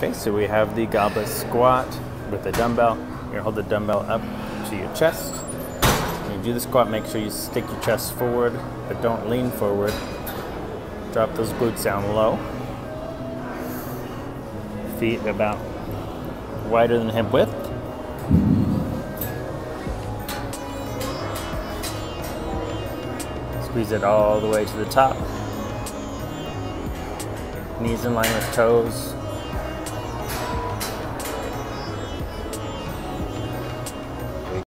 Okay, so we have the goblet squat with the dumbbell. You're gonna hold the dumbbell up to your chest. When you do the squat, make sure you stick your chest forward, but don't lean forward. Drop those glutes down low. Feet about wider than hip width. Squeeze it all the way to the top. Knees in line with toes.